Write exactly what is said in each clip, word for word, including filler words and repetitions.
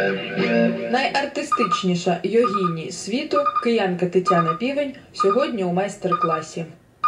Найартистичніша йогіні світу, киянка Тетяна Півень, сьогодні у майстер-класі.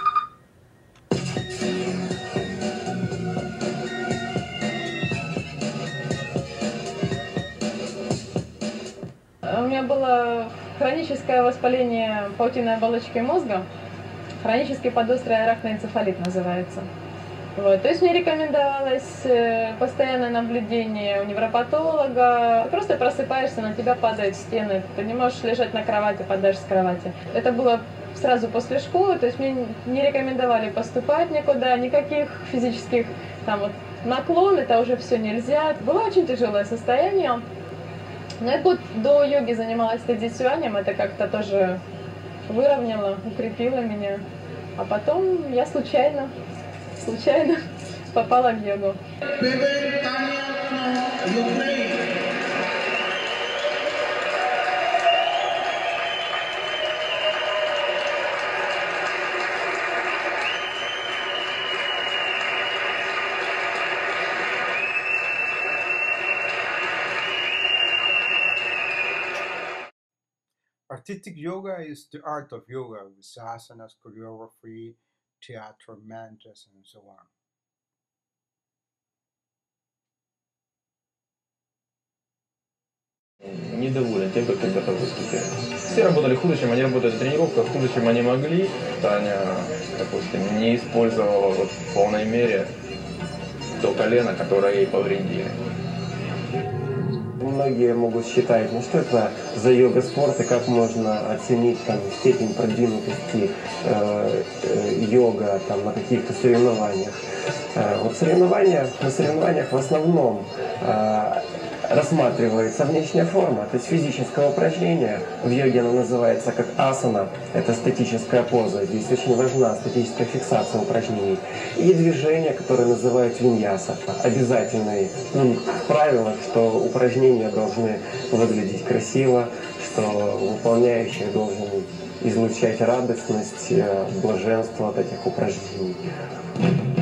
У меня было хроническое воспаление паутинной оболочки мозга, хронический подострый арахноэнцефалит называется. Вот. То есть мне рекомендовалось постоянное наблюдение у невропатолога. Просто просыпаешься, на тебя падают стены, ты не можешь лежать на кровати, падаешь с кровати. Это было сразу после школы, то есть мне не рекомендовали поступать никуда, никаких физических там вот наклон, это уже все нельзя. Было очень тяжелое состояние. Но я год до йоги занималась тадзи-цюанем, это как-то тоже выровняло, укрепило меня. А потом я случайно, случайно попала в йогу. Artistic yoga is the art of yoga with asanas, choreography, theater, mantras, and so on. Недоволен тем, как ребята выступили. Все работали хуже, чем они работали в тренировках, хуже, чем они могли. Таня, допустим, не использовала вот в полной мере то колено, которое ей повредили. Многие могут считать, ну что это за йога-спорт и как можно оценить там, степень продвинутости э, э, йога там, на каких-то соревнованиях. Э, вот соревнования, на соревнованиях в основном э, рассматривается внешняя форма, то есть физическое упражнение. В йоге оно называется как асана, это статическая поза. Здесь очень важна статическая фиксация упражнений. И движения, которые называют виньяса. Обязательный пункт в правилах, что упражнения должны выглядеть красиво, что выполняющий должен излучать радостность, блаженство от этих упражнений.